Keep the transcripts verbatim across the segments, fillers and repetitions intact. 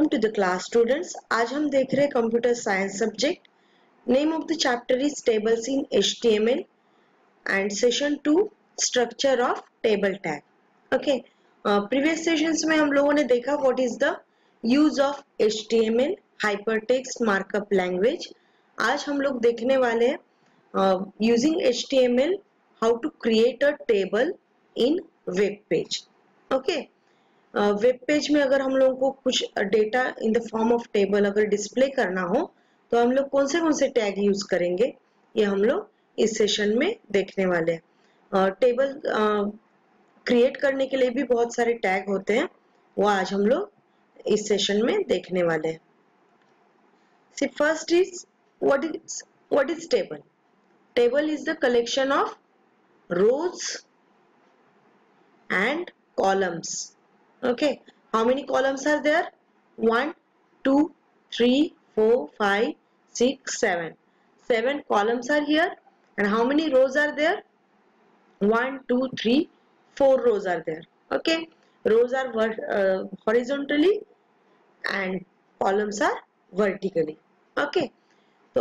to the class students. आज हम देख रहे हैं computer science subject. Name of the chapter is tables in H T M L and session two structure of table tag. Okay. uh, previous sessions में हम लोगों ने देखा what is the use of H T M L hypertext markup language. आज हम लोग देखने वाले हैं uh, using H T M L how to create a table in web page. Okay. Web uh, page में अगर हम लोगों को कुछ data in the form of table अगर डिस्प्ले करना हो तो हम लोग कौन से कौन से टैग यूज करेंगे ये हम लोग इस सेशन में देखने वाले हैं. टेबल uh, क्रिएट uh, करने के लिए भी बहुत सारे टैग होते हैं, वो आज हम लोग इस सेशन में देखने वाले हैं. See first is what is what is table. Table is the collection of rows and columns. Okay, how many columns are there? One, two, three, four, five, six, seven. Seven columns are here. And how many rows are there? One, two, three, four rows are there. Okay, rows are uh, horizontally and columns are vertically. Okay, तो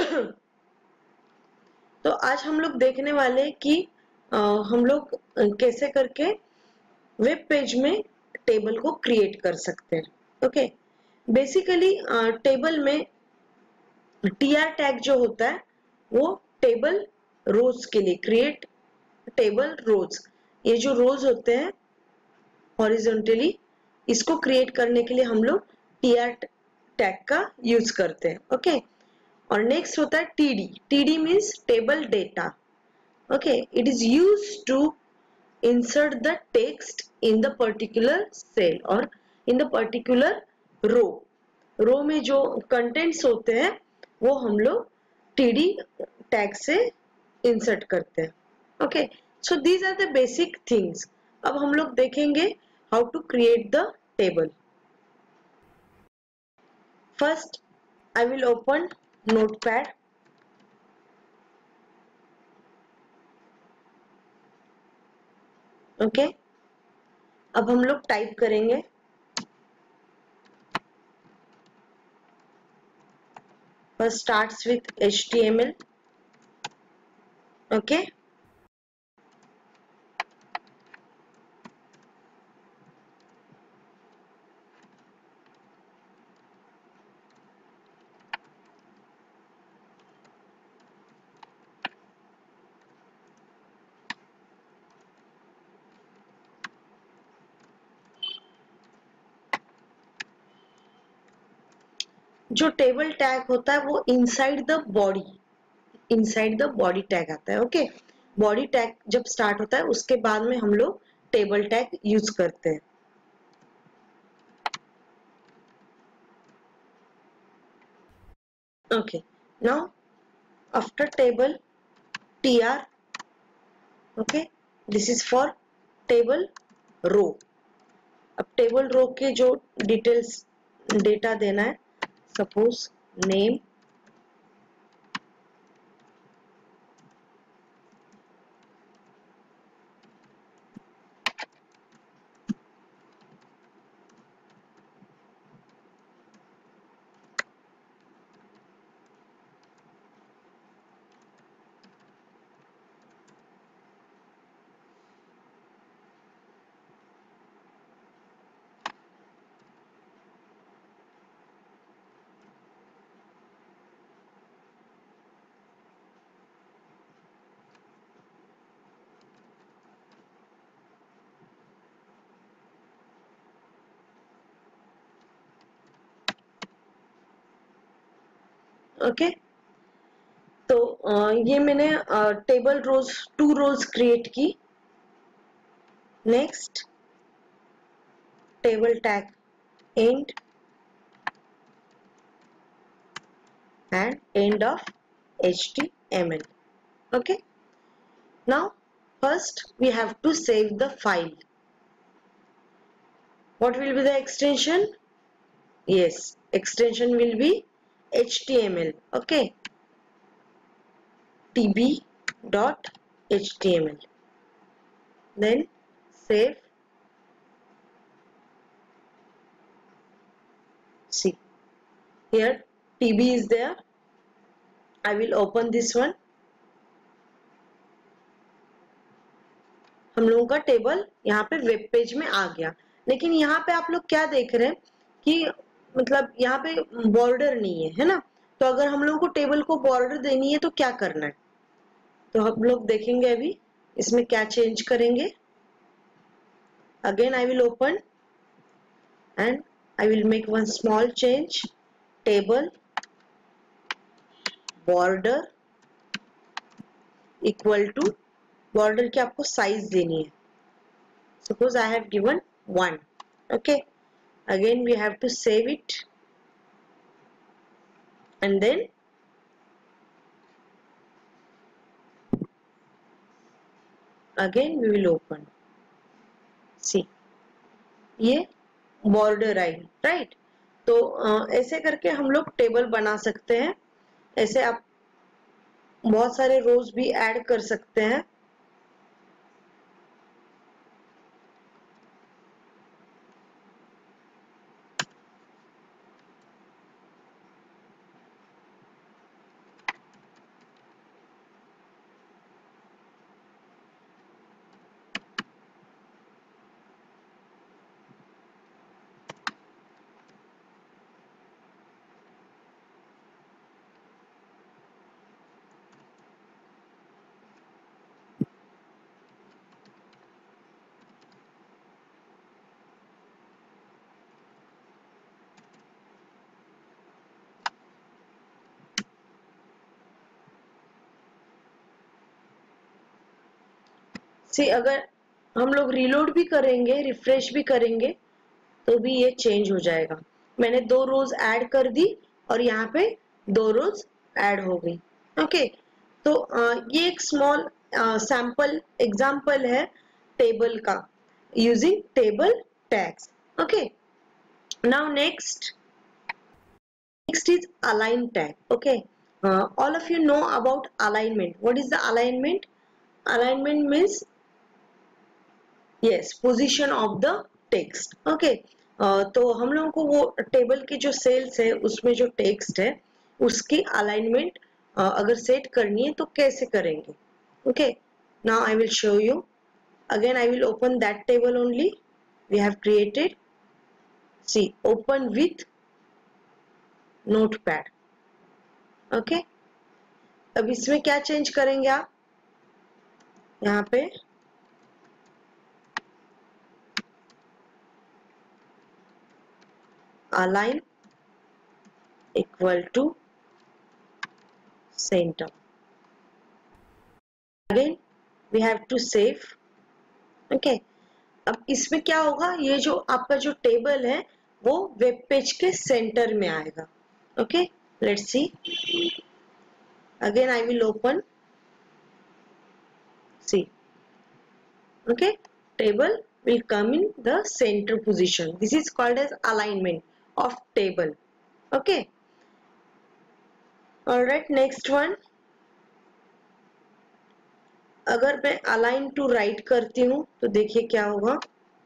तो आज हम लोग देखने वाले हैं कि uh, हम लोग कैसे करके वेब पेज में टेबल को क्रिएट कर सकते हैं. ओके, बेसिकली टेबल में टीआर टैग जो होता है वो टेबल रोज के लिए, क्रिएट टेबल रोज, ये जो रोज होते हैं हॉरिजॉन्टली, इसको क्रिएट करने के लिए हम लोग टीआर टैग का यूज करते हैं. Okay okay? और नेक्स्ट होता है TD. TD means table data. Okay, it is used to insert the text in the particular cell or in the particular row. row में जो contents होते हैं वो हम लोग td tag से insert करते हैं. okay, so these are the basic things. अब हम लोग देखेंगे how to create the table. First I will open notepad. Okay okay? अब हम लोग टाइप करेंगे first starts with H T M L. Okay, जो टेबल टैग होता है वो inside the body, inside the body tag आता है. ओके, बॉडी टैग जब स्टार्ट होता है उसके बाद में हम लोग टेबल टैग यूज करते हैं. Okay, now after table tr. Okay, this is for table row. अब टेबल रो के जो डिटेल्स डेटा देना है, suppose name, ओके okay? तो आ, ये मैंने table rows two rows create की. Next table tag end end end of H T M L. okay, now first we have to save the file. What will be the extension? Yes, extension will be H T M L. okay, tb dot H T M L. then save. See, here T B is there. I will open this one. हम लोगों का table यहाँ पे web page में आ गया, लेकिन यहाँ पे आप लोग क्या देख रहे हैं कि मतलब यहाँ पे बॉर्डर नहीं है, है ना। तो अगर हम लोगों को टेबल को बॉर्डर देनी है तो क्या करना है, तो हम लोग देखेंगे अभी इसमें क्या चेंज करेंगे. Again I will open and I will make one small change. Table border equal to, border की आपको साइज देनी है. Suppose I have given one. Okay. Again we have to save it and then again we will open. See, ये border आई, right. तो आ, ऐसे करके हम लोग टेबल बना सकते हैं. ऐसे आप बहुत सारे रोज भी ऐड कर सकते हैं. सी, अगर हम लोग रीलोड भी करेंगे, रिफ्रेश भी करेंगे, तो भी ये चेंज हो जाएगा. मैंने दो रोज ऐड कर दी और यहाँ पे दो रोज ऐड हो गई. ओके. तो आ, ये एक स्मॉल सैंपल एग्जांपल है टेबल का, using table tags. Okay. Now next next is align tag. Okay. Uh, all of you know about alignment. What is the alignment? Alignment means yes, position of the text. Okay. uh, तो हम लोगों को वो table की जो sales है उसमें जो टेक्स्ट है उसकी अलाइनमेंट uh, अगर सेट करनी है तो कैसे करेंगे. Okay. Now I will show you. Again I will open that table only we have created. See, open with notepad. Okay. अब इसमें क्या चेंज करेंगे आप, यहाँ पे align equal to center. Again we have to save. Okay. अब इसमें क्या होगा, ये जो आपका जो टेबल है वो वेब पेज के सेंटर में आएगा. Okay. Let's see. Again I will open. See. Okay. Table will come in the center position. This is called as alignment of table. Okay. Alright, next one. अगर मैं align to right करती हूँ तो देखिए क्या होगा.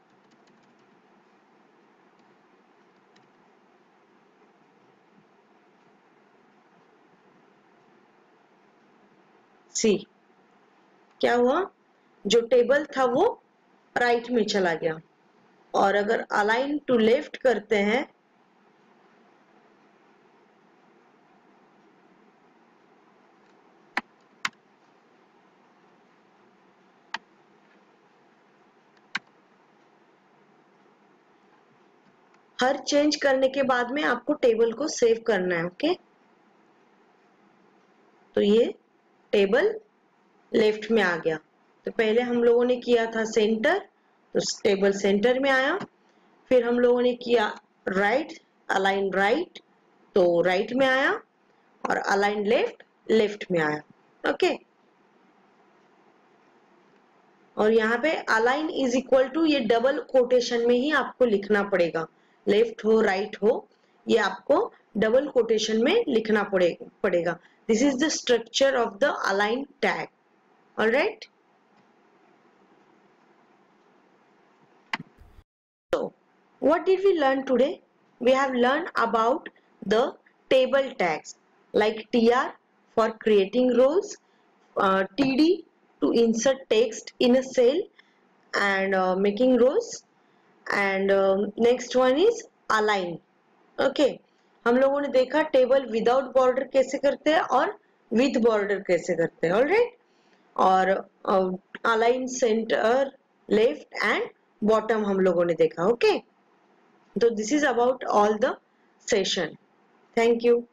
सी, क्या हुआ, जो टेबल था वो राइट में चला गया. और अगर अलाइन टू लेफ्ट करते हैं हर चेंज करने के बाद में आपको टेबल को सेव करना है. ओके. तो ये टेबल लेफ्ट में आ गया. तो पहले हम लोगों ने किया था सेंटर, तो टेबल सेंटर में आया. फिर हम लोगों ने किया राइट, अलाइन राइट, तो राइट में आया. और अलाइन लेफ्ट, लेफ्ट में आया. ओके. और यहाँ पे अलाइन इज इक्वल टू, ये डबल कोटेशन में ही आपको लिखना पड़ेगा. लेफ्ट हो राइट हो, ये आपको डबल कोटेशन में लिखना पड़ेगा. This is the structure of the align tag. Alright. So what did we learn today? we have learned about the table tags like T R for creating rows, uh, T D to insert text in a cell and uh, making rows, and um, next one is align. Okay okay. हम लोगों ने देखा table without border कैसे करते हैं और with border कैसे करते हैं, ऑलराइट, और align centre, left and bottom हम लोगों ने देखा. ओके, तो this is about all the session. Thank you.